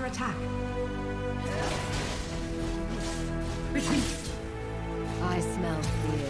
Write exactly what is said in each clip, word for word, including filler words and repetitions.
under attack. Retreat. I smell fear.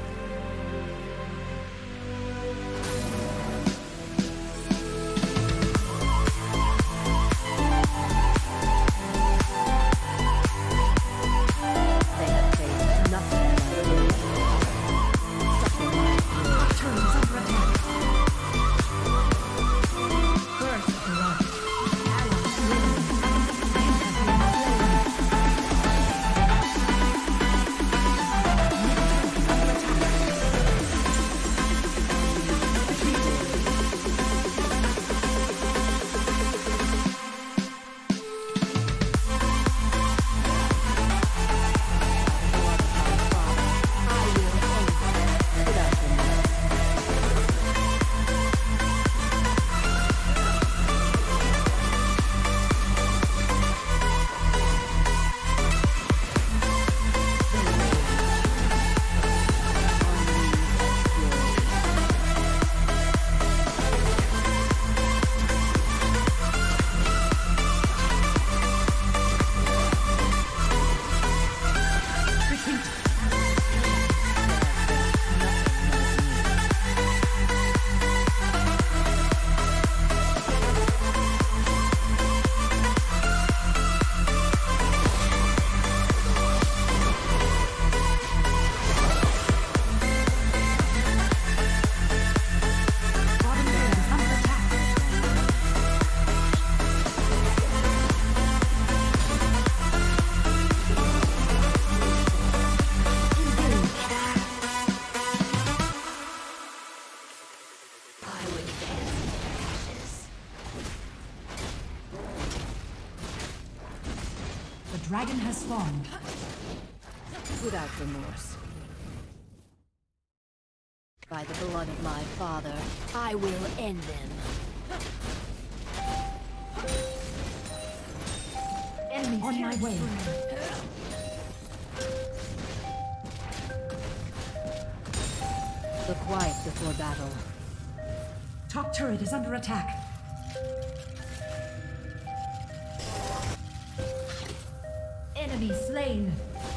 Dragon has spawned. Without remorse. By the blood of my father, I will end them. Enemy on my way. The quiet before battle. Top turret is under attack. Enemy slain.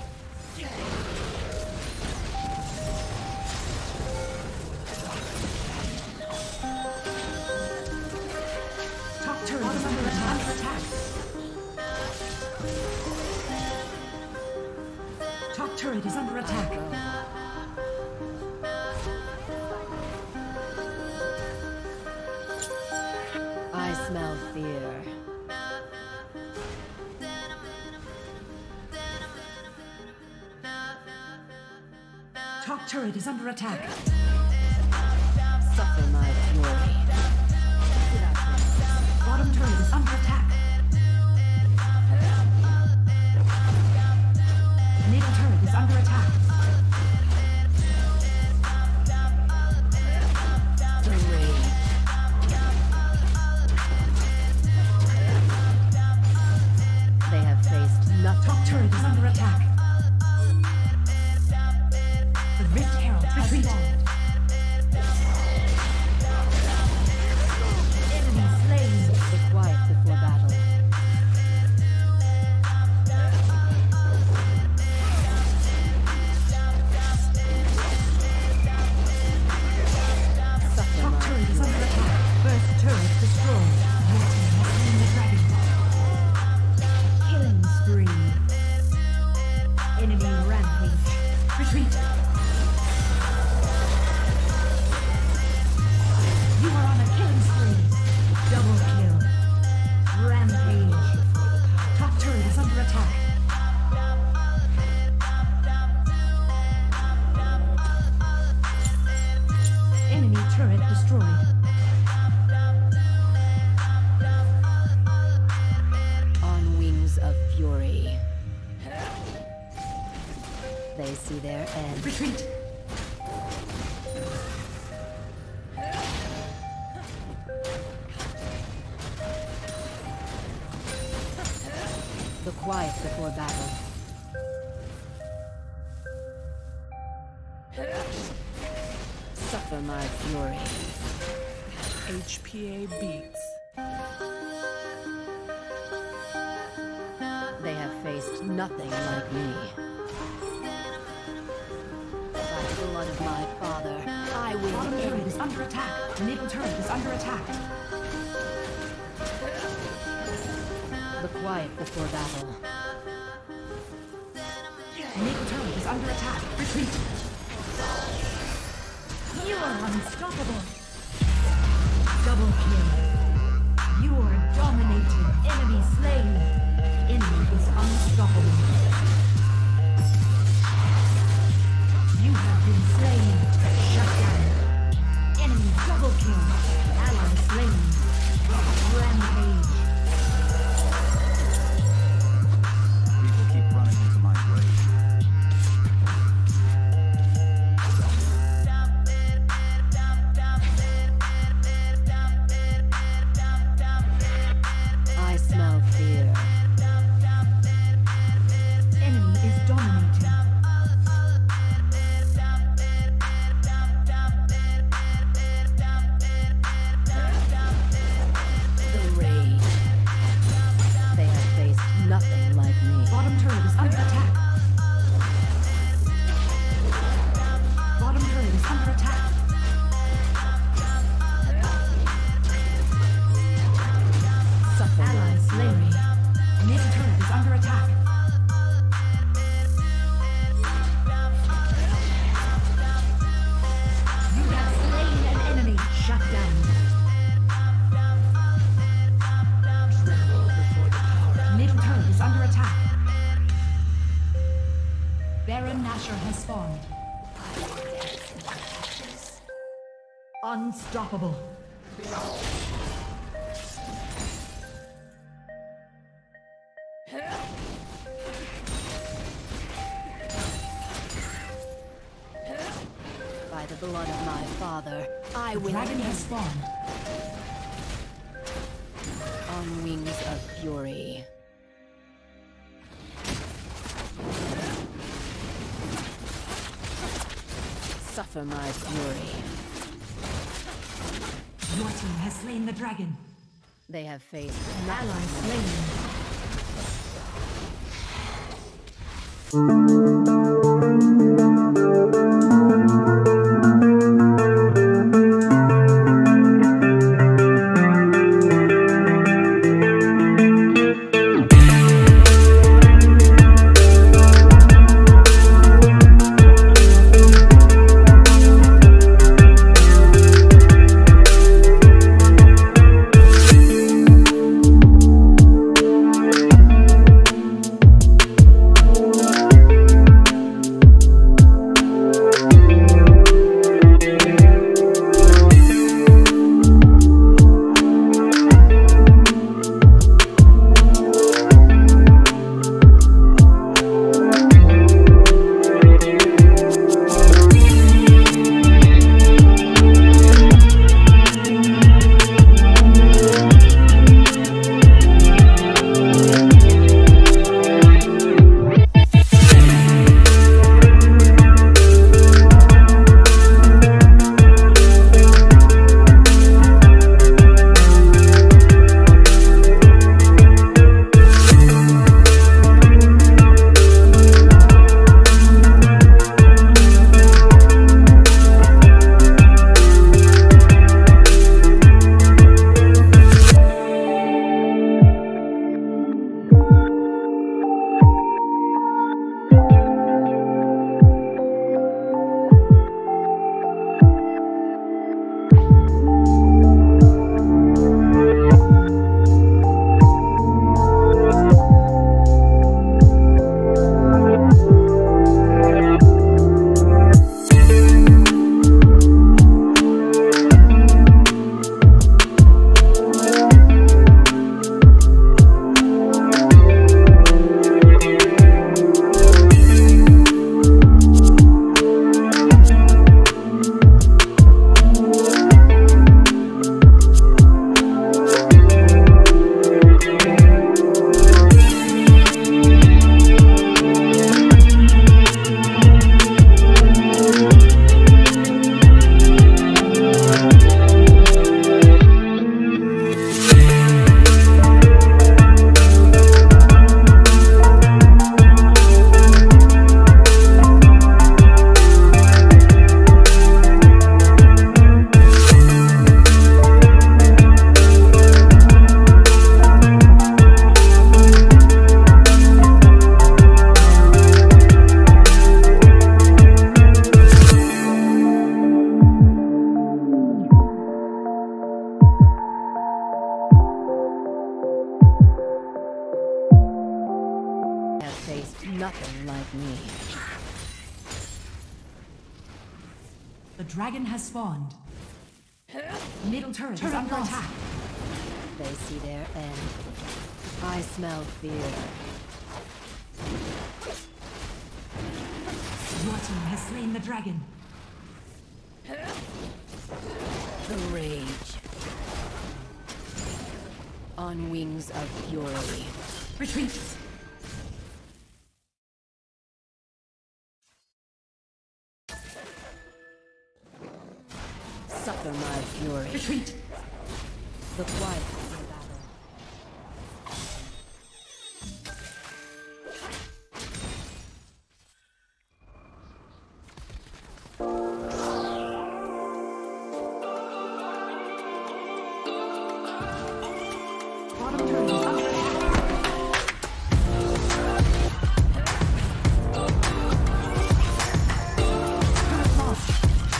Top turret is under attack. Top turret is under attack. I smell fear. Top turret is under attack. Suffer my fury. Bottom turret is under attack. Middle turret is under attack. The rage. They have faced nothing. Top turret is under attack. The Rift Herald has spawned. Enemy slain. The quiet before battle. Suffer Top my turret is fury. under attack. First turret destroyed. Your team has slain the dragon. Killing spree. Enemy rampage. Retreat. You are on a killing spree. Double kill. Rampage. Top turret is under attack. Enemy turret destroyed. On wings of fury. They see their end. Retreat. The quiet before battle. Suffer my fury. H P A Beats. nothing like me. By the blood of my father, I will Bottom turret end. is under attack. Middle turret is under attack. The quiet before battle. Middle turret is under attack. Retreat. You are unstoppable. Double kill. You are dominated. Enemy slain. Enemy is unstoppable. You have been slain. Shut down. Enemy double kill. Ally slain. Rampage. People keep running into my grave. I smell fear. Enemy is dominating. The rage. They have faced nothing like me. Bottom turret is under attack. Bottom turret is under attack. Suffer Ally my slain. fury. Mid turret is under attack. You have slain an enemy. Shut down. Mid turret is under attack. Baron Nashor has spawned. Unstoppable. By the blood of my father, I will Dragon has end. spawned. On wings of fury. Suffer my fury. Your team has slain the dragon. They have faced Ally nothing. slain. The dragon has spawned. Middle turret, turret is under lost. attack. They see their end. I smell fear. Your team has slain the dragon. The rage. On wings of fury. Retreat. Suffer my fury. Retreat. The quiet of the battle. Bottom turret is under attack. Turret lost.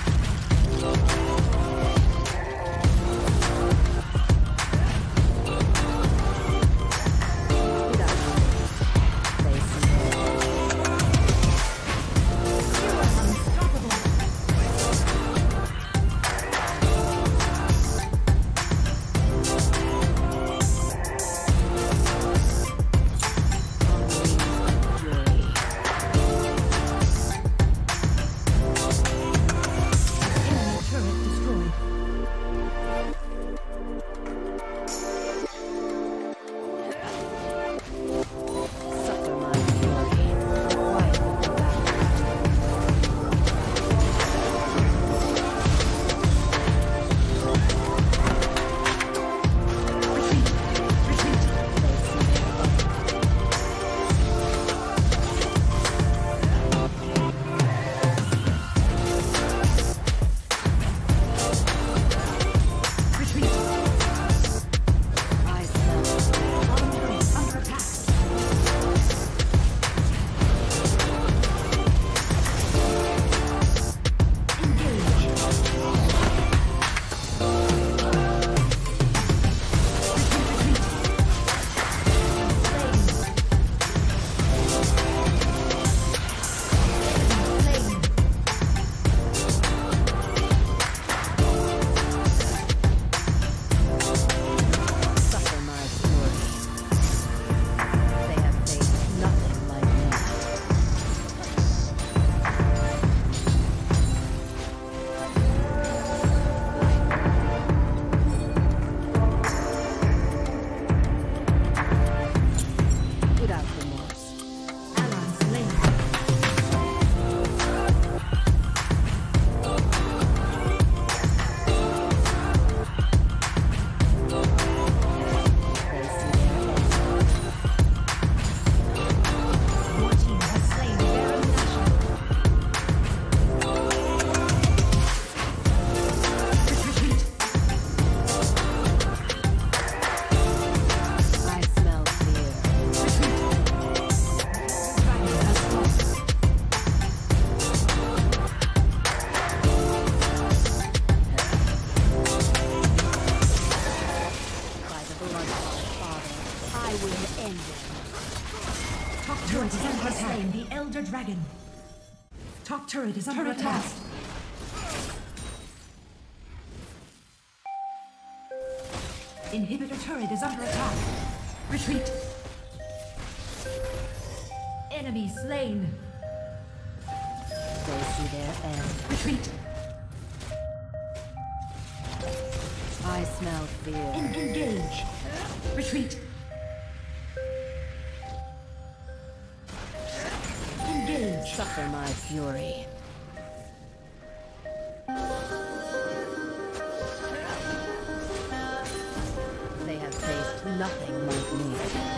They see their Unstoppable. on wings of fury. Enemy turret destroyed. Suffer my fury. The quiet of the battle. Retreat. Retreat. They see their end. Retreat. I smell fear. Bottom turret is under attack. Engage. Retreat. Slain. Slain. Suffer my fury. They have faced nothing like me. Without remorse. Ally slain. They see their end. Your team has slain Baron Nashor. Retreat. I smell fear. Dragon has lost. By the blood of my father, I will end it. Top turret is under attack. Slain the Elder Dragon. Top turret is under attack. Inhibitor turret is under attack. Retreat. Enemy slain. They see their end. Retreat. I smell fear. En- engage. Retreat. Engage. Suffer my fury. They have faced nothing like me.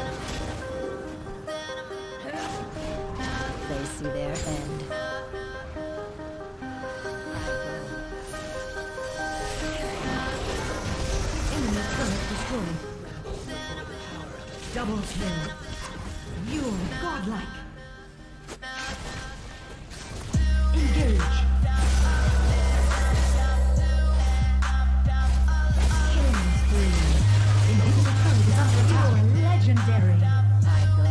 They see their end. Enemy turret destroyed. Double kill. You're godlike. Engage. Killing spree. Inhibitor turret is under attack. You're legendary. I go.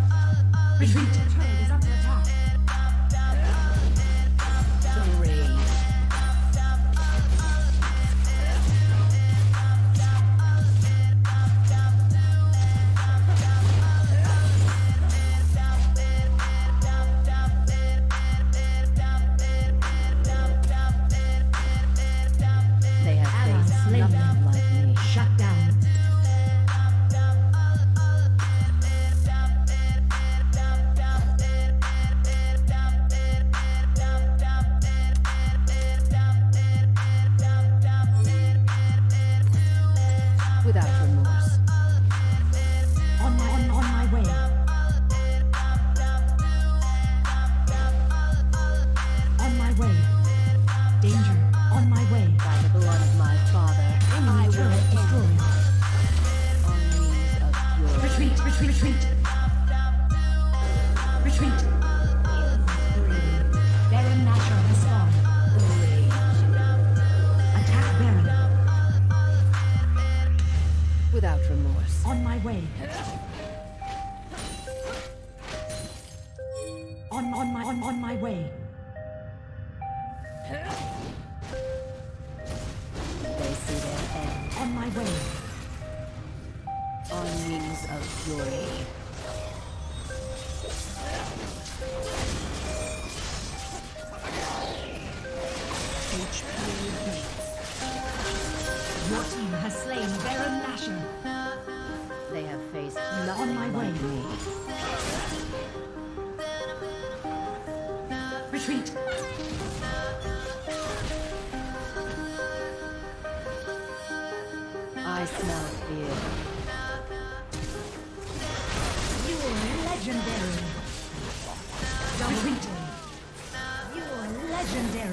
Retreat. Turret is under attack. The rage. Without remorse. On my, on, on my way. On my way. Danger. On my way. By the blood of my father, Enemy I will turret end destroyed. on wings of fury. Retreat, retreat, retreat. Retreat. Baron Nashor has fallen. Attack Baron. Without remorse. On my way. On on my on on my way. They see their end On my way. on wings of fury. H P Your team has slain Baron Nashor. They have faced nothing On my way. like me. Retreat. I smell fear. You are legendary. Retreat. You are legendary.